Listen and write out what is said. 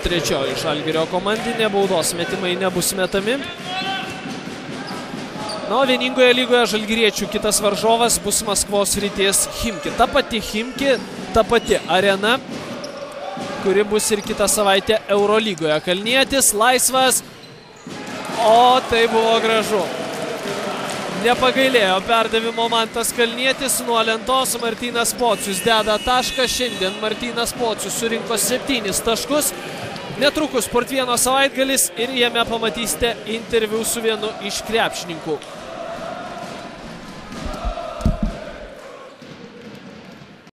trečioji Žalgirio komandinė, baudos metimai nebus metami. Na, o vieningoje lygoje žalgiriečių kitas varžovas bus Maskvos Srities Chimki. Ta pati Chimki, ta pati arena, kuri bus ir kitą savaitę Eurolygoje. Kalnietis, laisvas, o tai buvo gražu. Nepagailėjo perdavimo Mantas Kalnietis, nuo lentos Martynas Pocius deda tašką. Šiandien Martynas Pocius surinko 7 taškus. Netrukus Sport 1 savaitgalis ir jame pamatysite interviu su vienu iš krepšininkų.